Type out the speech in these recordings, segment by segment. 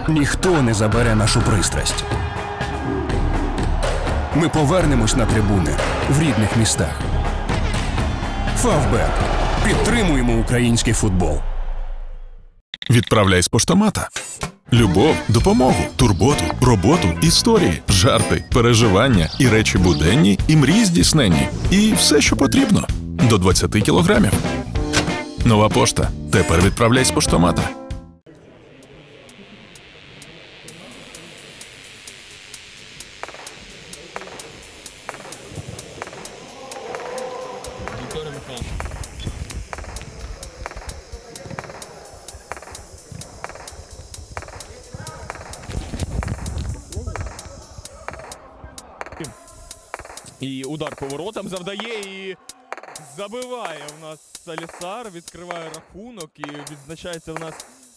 Ніхто не забере нашу пристрасть. Ми повернемось на трибуни в рідних містах. Фавбет. Підтримуємо український футбол. Відправляй з поштомата. Любов, допомогу, турботу, роботу, історії, жарти, переживання і речі буденні, і мрії здійсненні. І все, що потрібно. До 20 кілограмів. Нова пошта. Тепер відправляй з поштомата. І удар поворотом завдає і забиває в нас Салісар, відкриває рахунок і відзначається в нас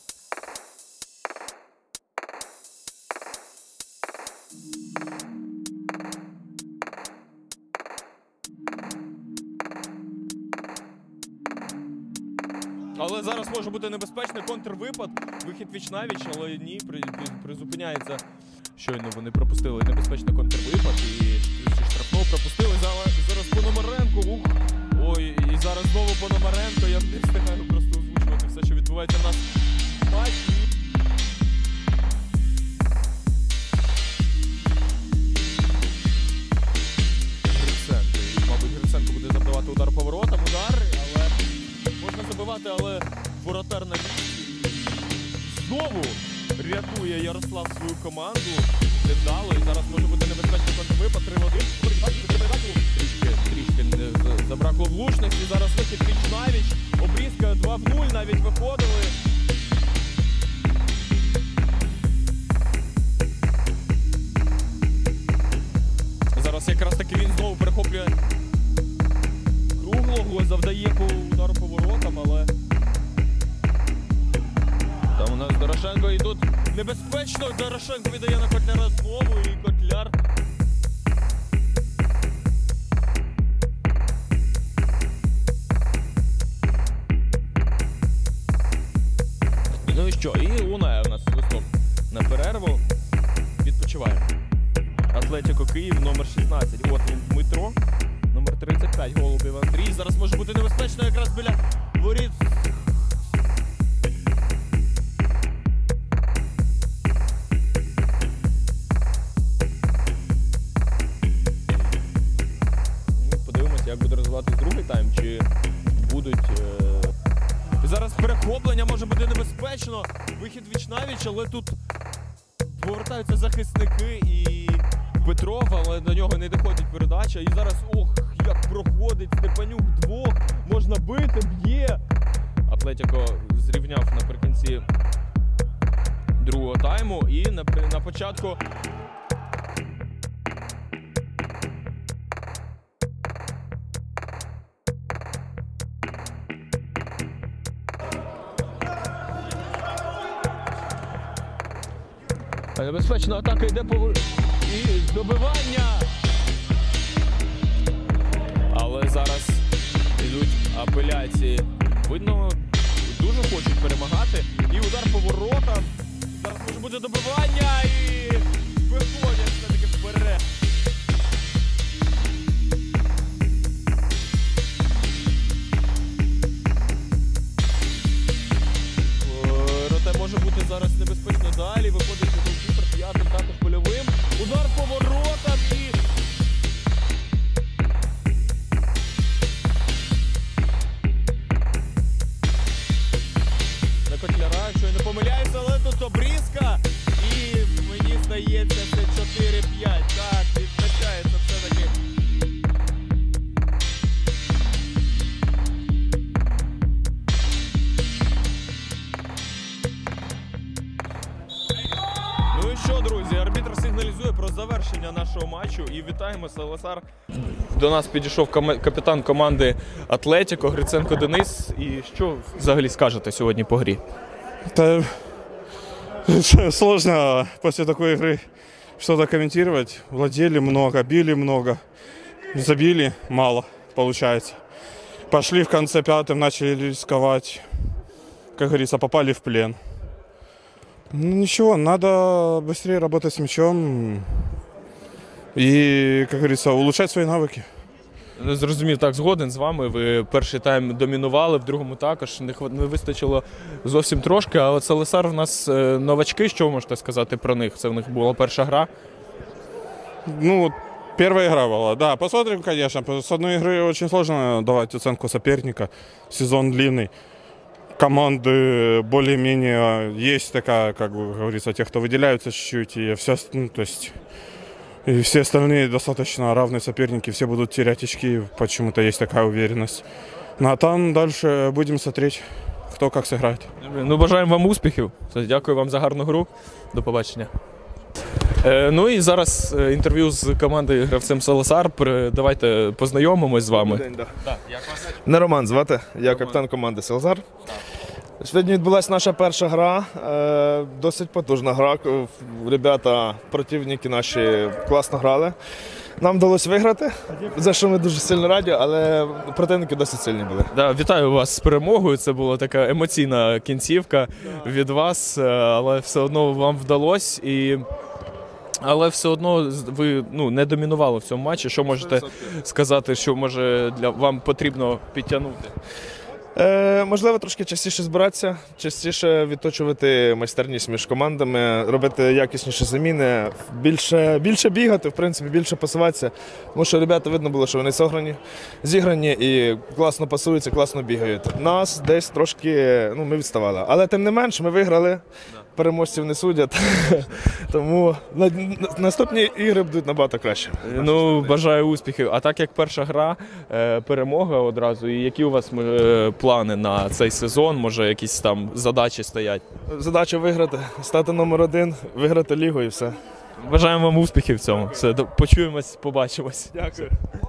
але зараз може бути небезпечний контрвипад, вихід віч-навіч, але ні, призупиняється. Щойно вони пропустили небезпечний контрвипад і штрафного пропустили. Зараз Пономаренко. Ой, і зараз знову Пономаренко. Я не встигаю просто озвучувати все, що відбувається в нас в матчі. Гриценко. Мабуть, Гриценко буде завдавати удар поворотом. Удар, але можна забивати, але воротар на місці. Знову рятує Ярослав свою команду. Невдало, і зараз може бути небезпечний контрвипад. 3-1. Трішки забракло влучності. Зараз вихід віч-навіч. Обрізка 2-0 навіть виходили. Зараз якраз таки він знову перехоплює Круглого, завдає по удару поворотом, але там у нас Дорошенко, і тут небезпечно Дорошенко віддає на Котляра знову, і Котляр. Ну і що? І лунає у нас свисток на перерву. Відпочиваємо. Атлетико Київ, номер 16. От він Дмитро. Номер 35, Голубів Андрій. Зараз може бути небезпечно якраз біля воріт. Подивимося, як буде розвиватися другий тайм, чи будуть... Зараз перехоплення може бути небезпечно. Вихід віч-навіч, але тут повертаються захисники і Петров, але до нього не доходить передача. І зараз, як проходить Степанюк двох. Можна бити, б'є. Атлетико зрівняв наприкінці другого тайму і на початку... Небезпечна атака йде і добивання. Але зараз йдуть апеляції. Видно, дуже хочуть перемагати. І удар по воротам. Зараз може бути добивання і виходять все-таки вперед. Проте може бути зараз небезпечно далі. Виходить голкіпер, п'ятим також польовим. Удар по воротам і... На Котляра, що й не помиляється, але тут обрізка. І мені здається, це 4-5. Так, відзначається все-таки. Ну і що, друзі, арбітр сигналізує про завершення нашого матчу і вітаємо Салісар. До нас підійшов капітан команди Атлетико Гриценко Денис. І що взагалі скажете сьогодні по грі? Да, сложно после такой игры что-то комментировать. Владели много, били много, забили мало, получается. Пошли в конце пятым, начали рисковать. Как говорится, попали в плен. Ну ничего, надо быстрее работать с мячом и, как говорится, улучшать свои навыки. Зрозумів, так, згоден з вами. Ви перший тайм домінували, в другому також не вистачило зовсім трошки. А от Салесар в нас новачки, що ви можете сказати про них? Це в них була перша гра. Ну, первая игра была, да, посмотрим, конечно. С одной игры очень сложно давать оценку соперника. Сезон длинный. Команды более-менее есть такая, как бы говорится, те, кто выделяются чуть-чуть, и все, ну, то есть, и все остальные достаточно равные соперники, все будут терять очки, почему-то есть такая уверенность. Ну а там дальше будем смотреть, кто как сыграет. Ну, бажаємо вам успіхів. Дякую вам за гарну гру. До побачення. Ну і зараз інтерв'ю з командою гравцем Салесар. Давайте познайомимось з вами. День, да. Мене Роман звати, я капітан команди Салезар. Сьогодні відбулася наша перша гра, досить потужна гра. Ребята, противники наші класно грали. Нам вдалося виграти, за що ми дуже сильно раді, але противники досить сильні були. Да, вітаю вас з перемогою. Це була така емоційна кінцівка від вас, але все одно вам вдалося. Але все одно ви не домінували в цьому матчі. Що можете сказати, що може вам потрібно підтягнути? Можливо, трошки частіше збиратися, частіше відточувати майстерність між командами, робити якісніші заміни, більше бігати, в принципі, більше пасуватися. Тому що ребята видно було, що вони зіграні і класно пасуються, класно бігають. Нас десь трошки ми відставали. Але тим не менш ми виграли, переможців не судять. Тому наступні ігри будуть набагато краще. Ну, бажаю успіхів. А так як перша гра, перемога одразу, і які у вас плани на цей сезон? Може, якісь там задачі стоять? Задача виграти, стати номер 1, виграти лігу і все. Бажаємо вам успіхів в цьому. Все, почуємось, побачимось. Дякую.